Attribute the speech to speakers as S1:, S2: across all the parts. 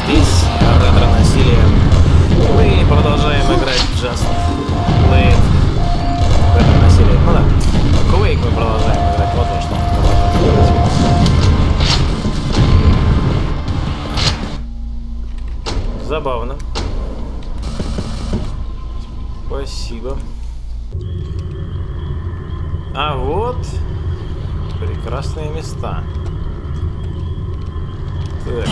S1: Здесь ретро-насилие. Мы продолжаем играть в Just Play ретро-насилие. Ну да. Quake мы продолжаем играть. Вот во что мы продолжаем играть. Забавно. Спасибо. А вот прекрасные места. Так.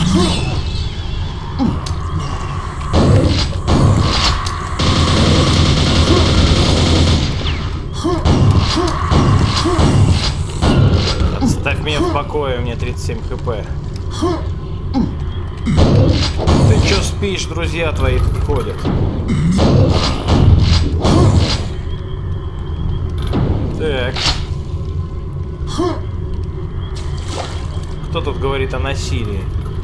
S1: Отставь меня в покое, у меня 37 хп. Ты чё спишь, друзья твои тут ходят? Так. Кто тут говорит о насилии?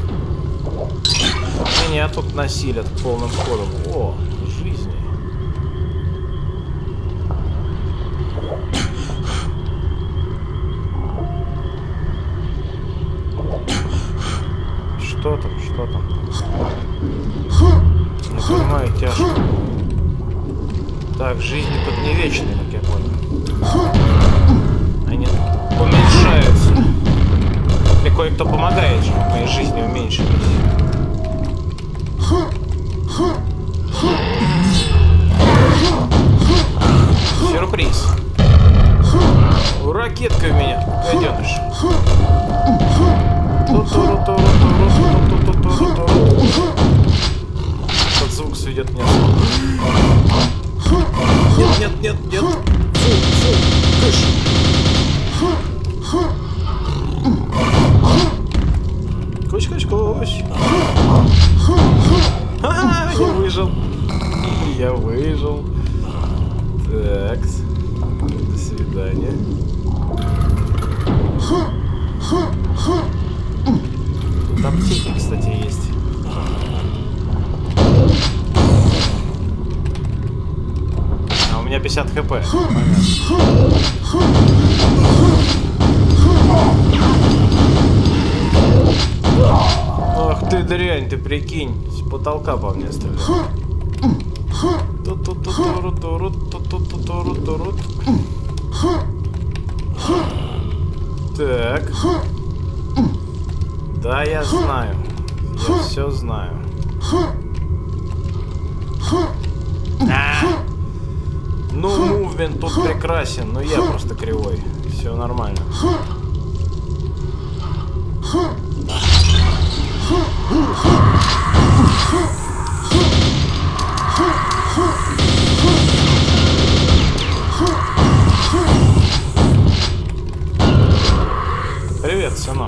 S1: Меня тут насилят полным ходом. О, жизни. Что там, что там? Не понимаю, тяжко. Так, жизни тут не вечные, как я понял. Они уменьшаются. Или кое-кто помогает, чтобы моей жизни уменьшились. Сюрприз. Ракетка в меня, гаденыш. Этот звук сведет меня. Нет, нет, нет, нет. Фу, фу, кыш. Кусь, кусь, кусь. Ха-ха, я выжил. Я выжил. Так. До свидания. Тут аптеки, кстати, есть. А у меня 50 хп. Ах ты дрянь, ты прикинь. С потолка по мне стреляет. Так. Да, я знаю. Я все знаю. Ну, мувмент тут прекрасен, но я просто кривой. Все нормально. Привет, сынок.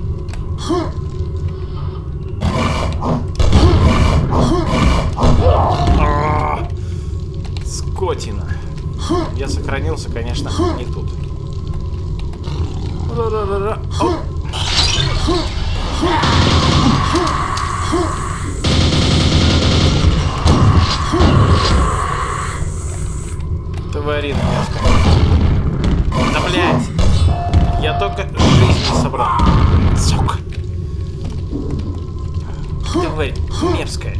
S1: Скотина. Я сохранился, конечно, не тут. Тварина мерзкая. Да блять. Я только жизнь собрал. Сука. Тварь мерзкая.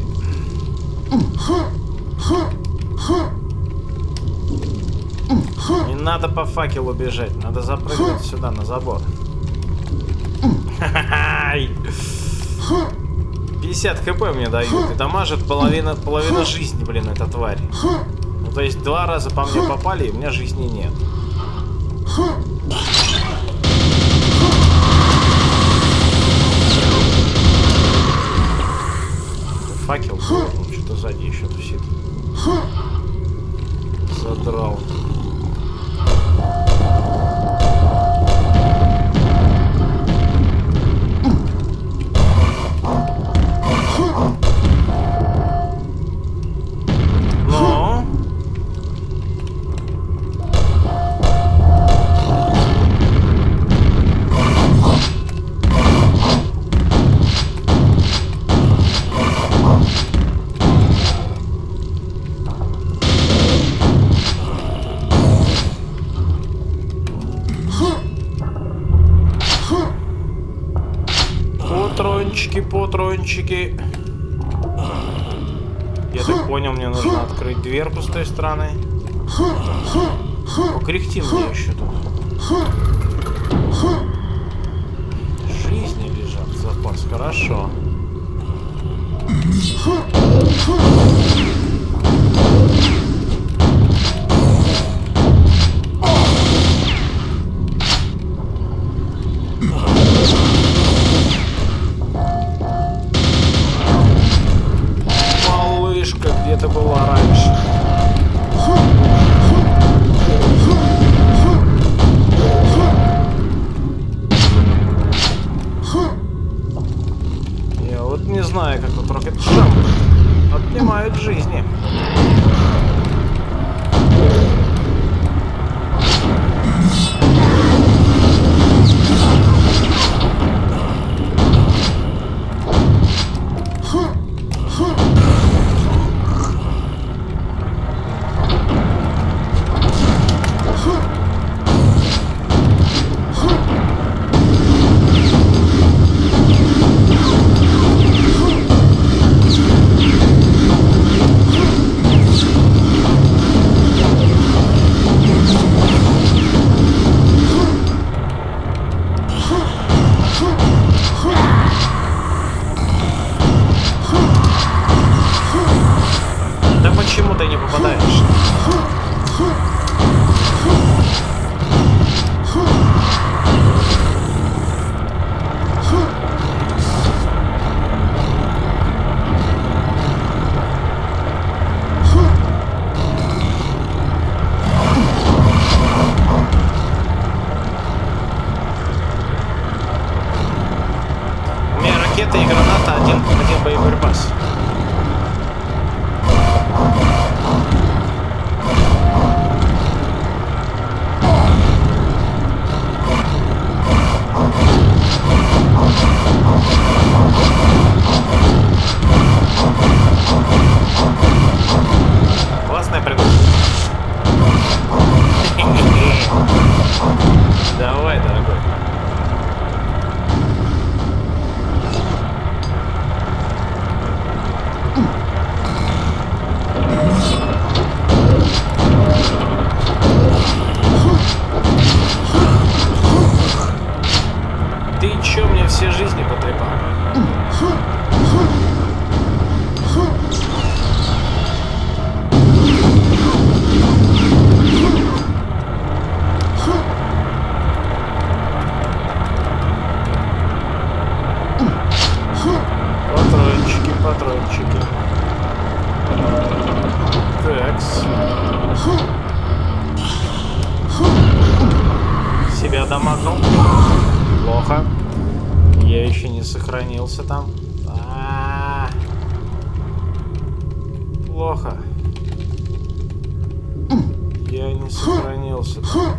S1: Не надо по факелу бежать. Надо запрыгнуть сюда, на забор. 50 хп мне дают. И дамажит половина жизни, блин, эта тварь. Ну, то есть 2 раза по мне попали, и у меня жизни нет. Факел, ну, что-то сзади еще тусит. Задрал. Патрончики. Я так понял, мне нужно открыть дверку с той стороны. Покряхти мне еще тут. Жизни лежат в запас. Хорошо. Малышка где-то была раньше. Я вот не знаю, как вот Rocket Jump отнимает жизни. Почему ты не попадаешь? У меня ракета и граната, один боеприпас. Классная придумка. Давай, дорогой. Ты чё мне все жизни потрепал? Патрончики. Такс. Себя дамагнул. Плохо. Я еще не сохранился там. Плохо. Я не сохранился там.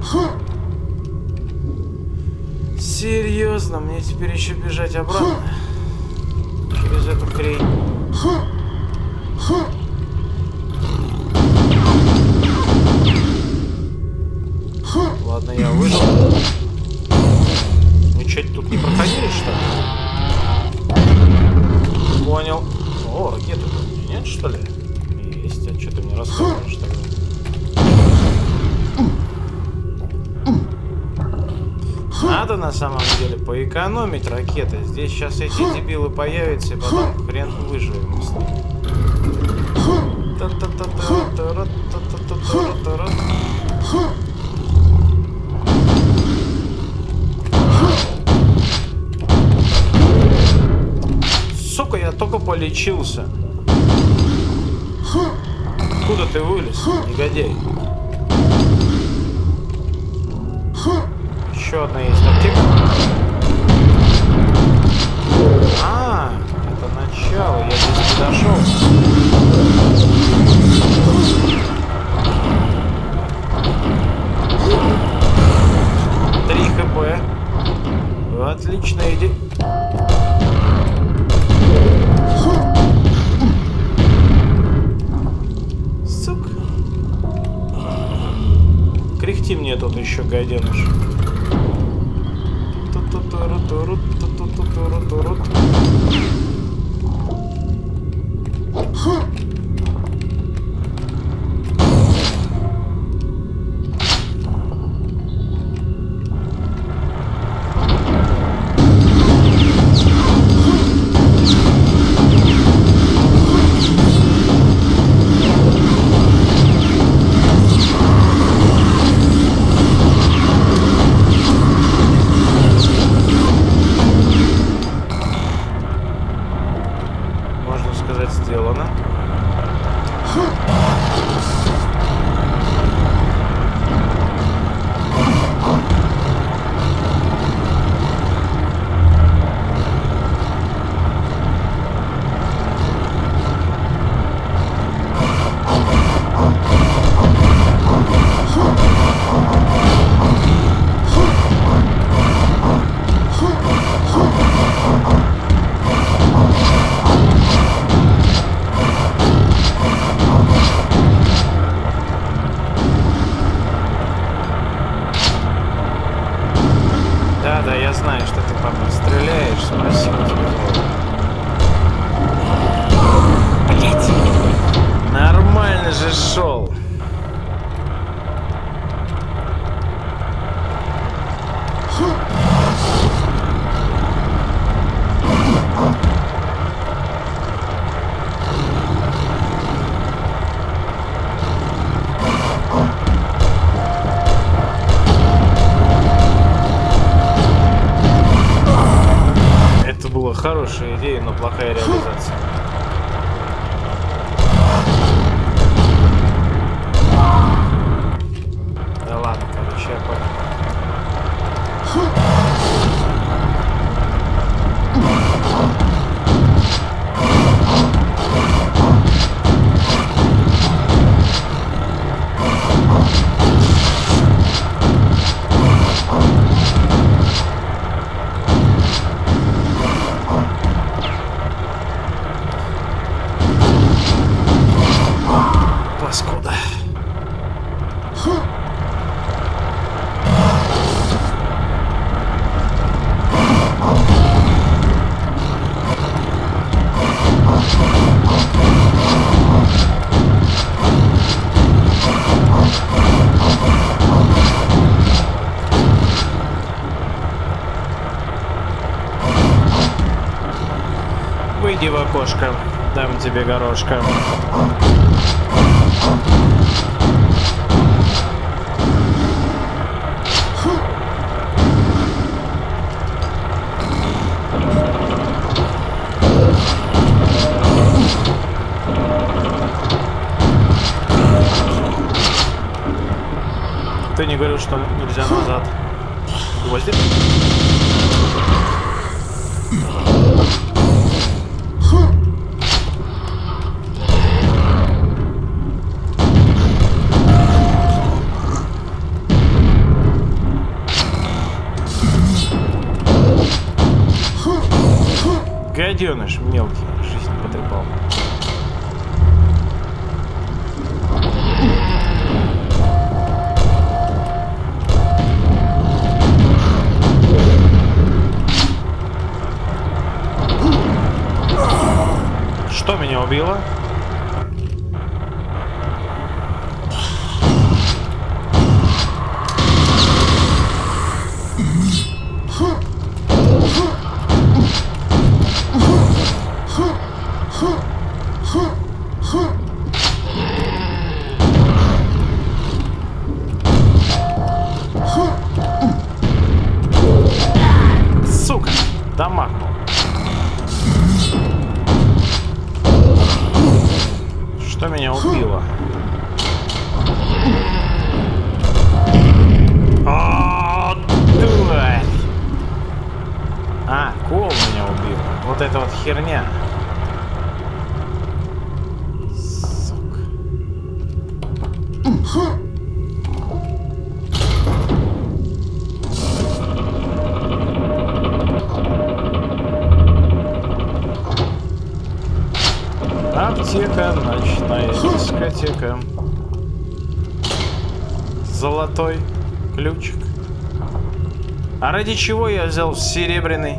S1: Серьезно, мне теперь еще бежать обратно? Через эту хрень. Ладно, я выжил. Мы что-то тут не проходили, что ли? Понял. О, ракеты тут нет, что ли? Есть. А что ты мне рассказываешь тогда? Надо на самом деле поэкономить ракеты. Здесь сейчас эти дебилы появятся, и потом хрен выживем с ними. Сука, я только полечился. Откуда ты вылез, негодяй? Еще одна есть аптека. Это начало, я здесь не дошел. Три хп. Отличная идея. Сука. Кряхти мне тут еще, гаденыш. сказать, сделано. Да, я знаю, что ты, папа, стреляешь. Спасибо тебе. Блять. Нормально же шел. Хорошая идея, но плохая реализация. Да ладно, короче, я понял. Паскуда. Выйди в окошко, дам тебе горошка. Ты не говорил, что нельзя назад. Гвоздик? Гаденыш мелкий, жизнь потрепал. Что меня убило? Сука, дамагнул. Что меня убило? О, дурак! А, кол меня убил. Вот это вот херня. Сука. Аптека, ночная дискотека. Золотой ключик. А ради чего я взял серебряный?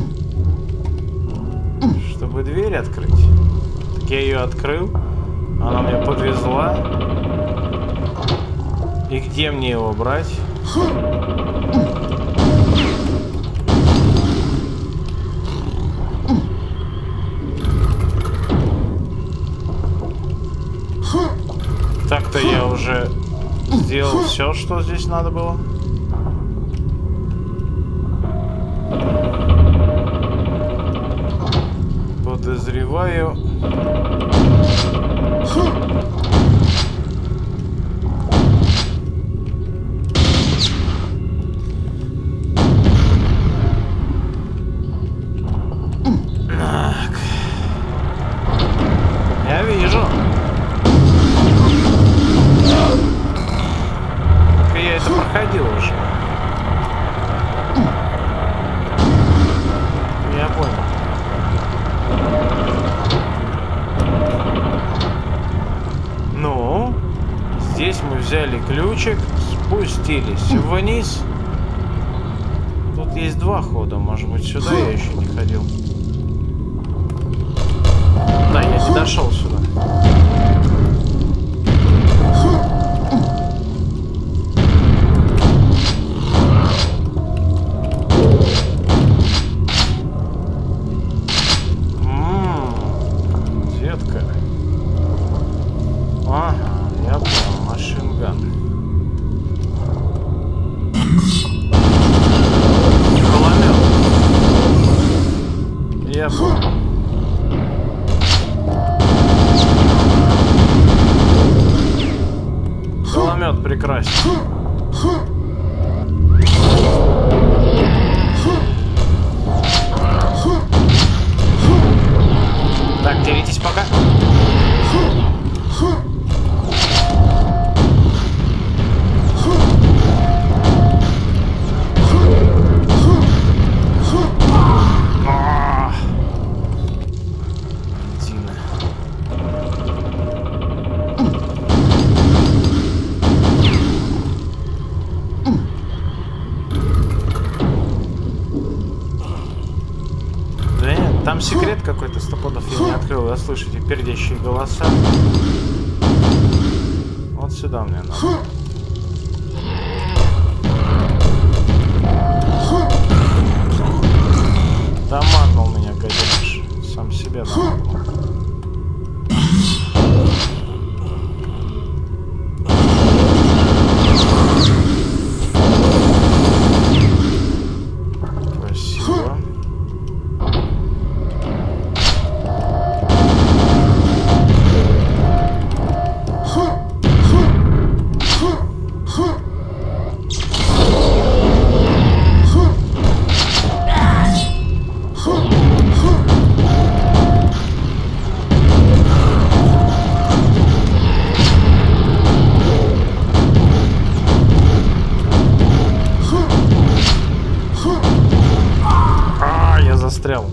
S1: Чтобы дверь открыть. Так я ее открыл. Она мне подвезла. И где мне его брать? Так-то я уже сделал все, что здесь надо было. Подозреваю... Так. Я вижу. Только я это проходил уже. Я понял. Ну, здесь мы взяли ключик, спустились вниз. Тут есть два хода, может быть, сюда я еще не ходил. Да, я не дошел сюда. Детка. Ага, я понял, машинган. Кулемет. Я понял. Кулемет прекрасен. Так, деритесь пока. Там секрет какой-то, стопудов я не открыл. Вы слышите пердящие голоса. Вот сюда мне надо. Да магнул меня, гаденыш. Сам себя намагнул. Красиво. Застрял.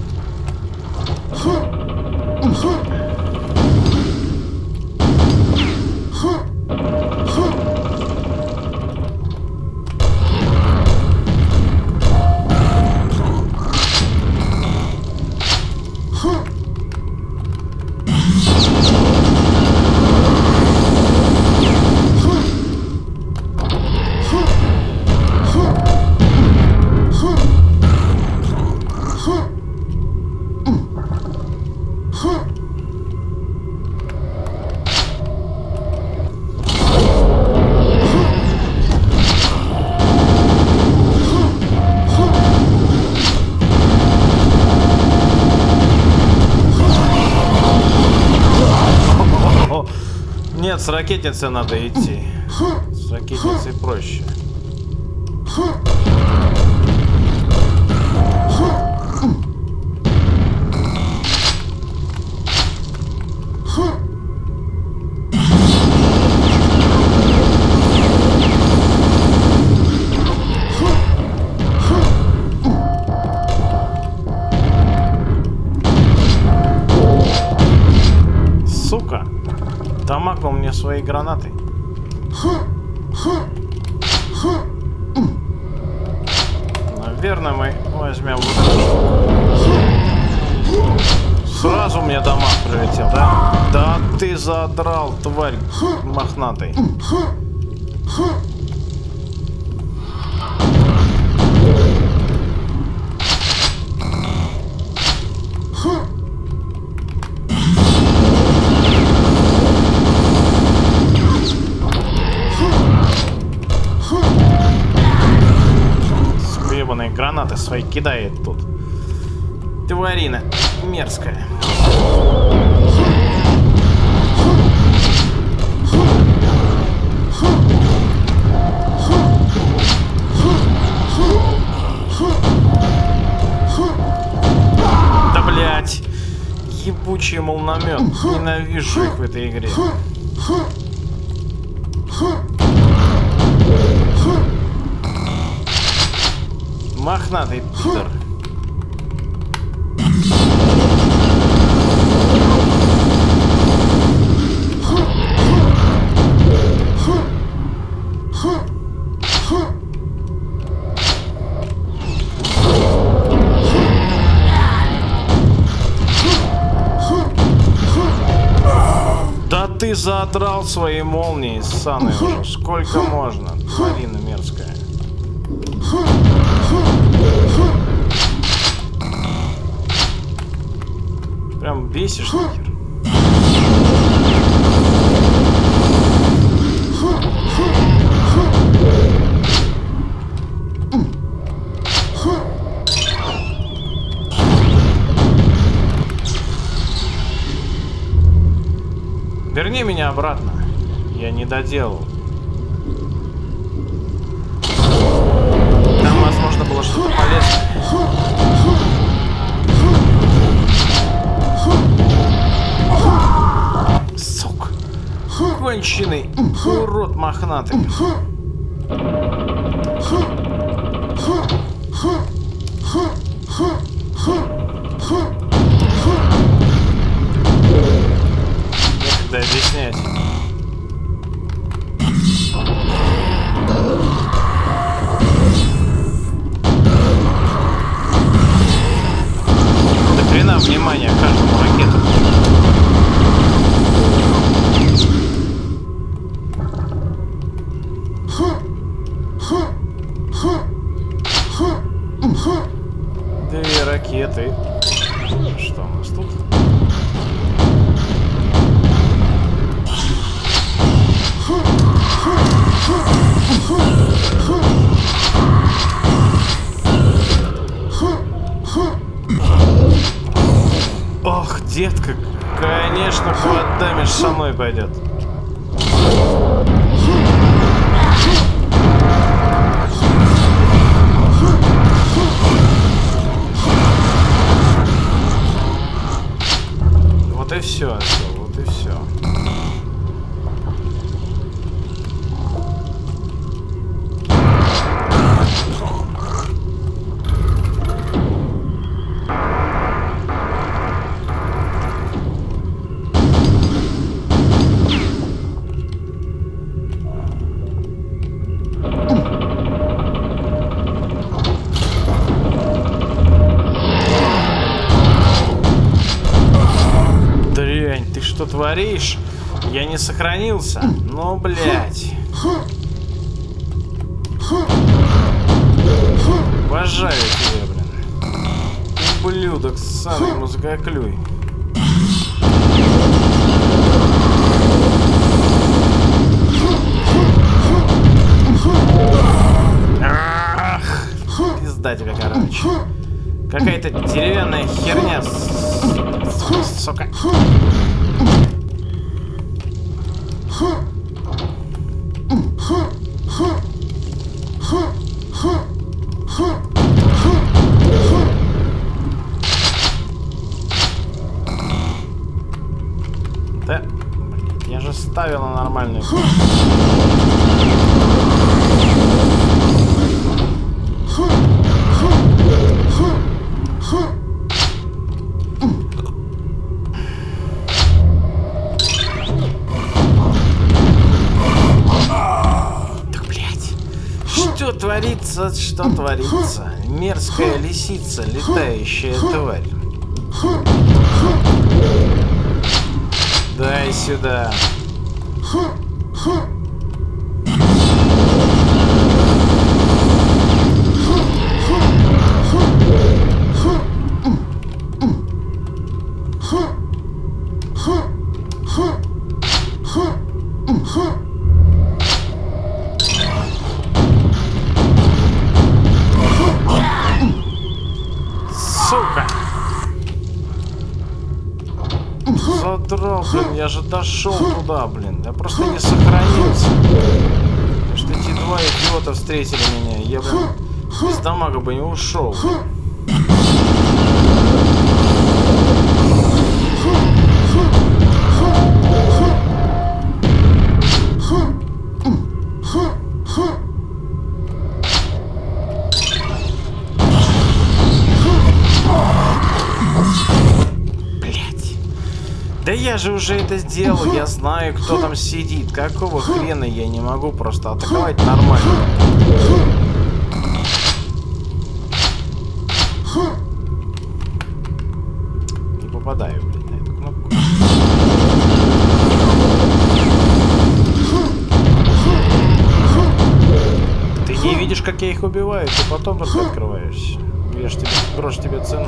S1: Нет, с ракетницей надо идти. С ракетницей проще. Сука! Дамагнул мне своей гранатой. Наверное, мы возьмем вот это. Сразу мне дамаг прилетел, да? Да ты задрал, тварь мохнатый. Гранаты свои кидает тут. Тварина мерзкая. Да блять! Ебучий молномет. Ненавижу их в этой игре. Мохнатый Питер. Да ты задрал свои молнии, ссаные уже. Сколько можно, тварина мерзкая. Прям бесишь нахер. Верни меня обратно. Я не доделал. Там, возможно, было что-то полезное. Сука. Конченый урод мохнатый. Некогда объяснять. До хрена внимания каждому ракету. Две ракеты. Что у нас тут? Ох, детка, конечно, квад-дамидж со мной пойдет. Вот и все, вот и все. Что творишь? Я не сохранился. Ну, блядь. Обожаю тебя, блин. Ублюдок, ссаный мозгоклюй. Ах, пизда тебе, короче. Какая-то деревянная херня, сука. Да, я же ставил на нормальную. Что творится, что творится? Мерзкая лисица, летающая тварь. Дай сюда. Сука! Задрал, блин, я же дошел туда, блин. Я просто не сохранился. Потому что эти два идиота встретили меня. Я, блин, без дамага бы не ушел. Да я же уже это сделал, я знаю, кто там сидит. Какого хрена я не могу просто атаковать нормально? Не попадаю, блин, на эту кнопку. Ты не видишь, как я их убиваю, ты потом только открываешься. Видишь, тебе, грош тебе цена.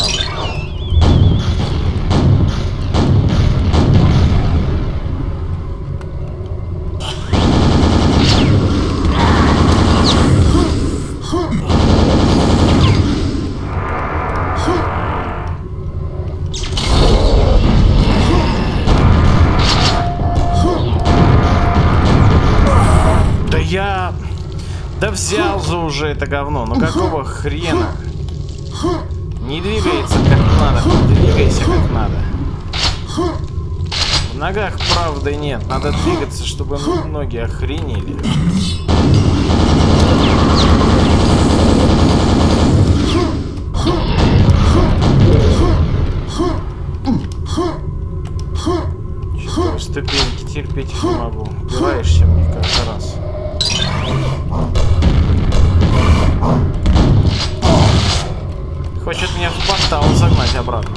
S1: Да взял же уже это говно, ну какого хрена? Не двигается как надо, двигайся как надо. В ногах правды нет, надо двигаться, чтобы ноги охренели. Чертовы ступеньки, терпеть их не могу. Упираешься в них каждый раз. Хочет меня в портал загнать обратно.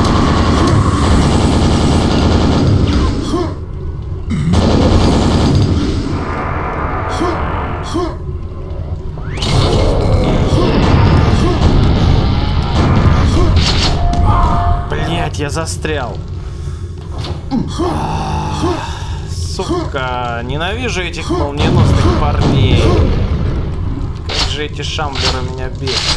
S1: Блять, я застрял. Сука, ненавижу этих молниеносных парней. Как же эти шамблеры меня бесят.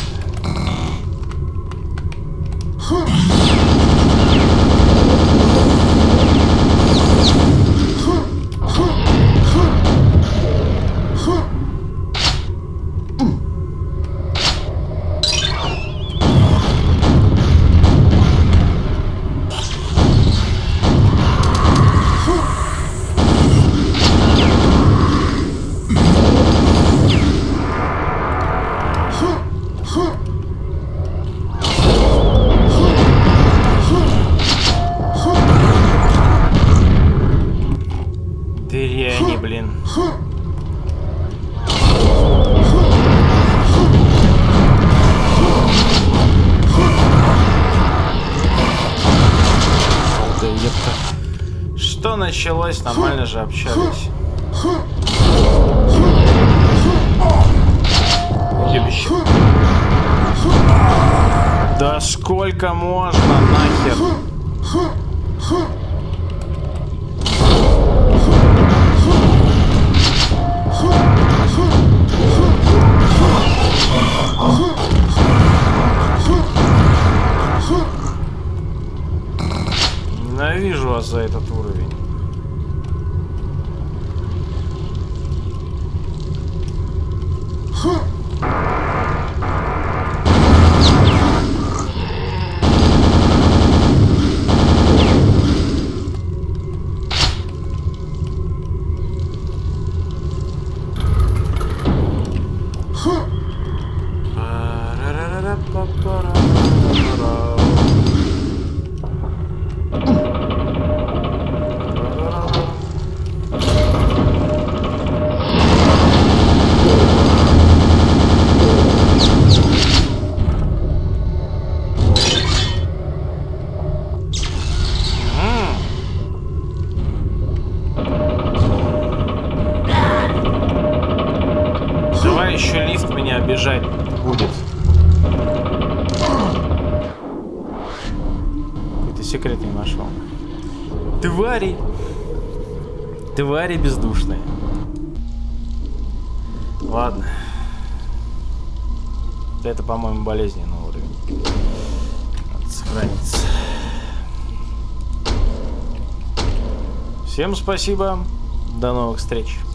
S1: Дряни, блин. Да ёпта. Что началось? Нормально же общались. Ебище. Да сколько можно, нахер? Ненавижу вас за этот уровень. Еще лифт меня обижать будет. Какой-то секрет не нашел. Твари! Твари бездушные. Ладно. Это, по-моему, болезненный уровень. Надо сохраниться. Всем спасибо. До новых встреч.